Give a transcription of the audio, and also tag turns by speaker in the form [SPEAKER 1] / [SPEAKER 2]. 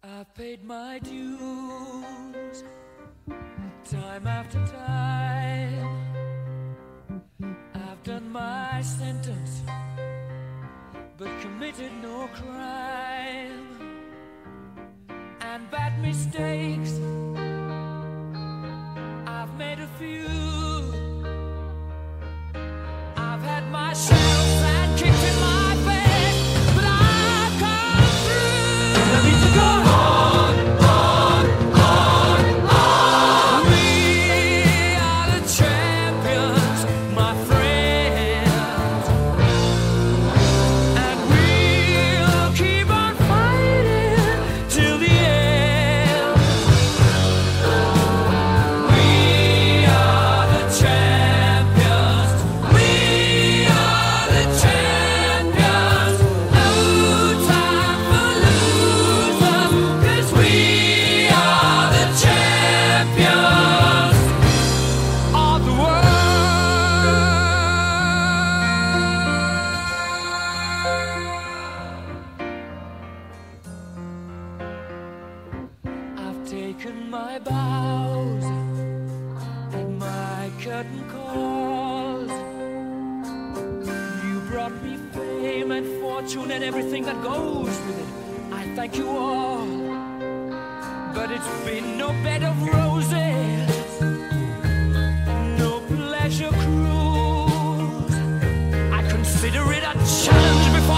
[SPEAKER 1] I've paid my dues time after time. I've done my sentence, but committed no crime. And bad mistakes, I've made a few. I've had my shells and kicked in my face, but I've come through. I need to go on, on, on, on. We are the champions, my friends, and we'll keep on fighting till the end. We are the champions. We are the champions. No time for losers, 'cause we are the champions of the world. I've taken my bows and my curtain calls. You brought me fame and fortune and everything that goes with it. I thank you all, but it's been no bed of roses, no pleasure cruise. I consider it a challenge before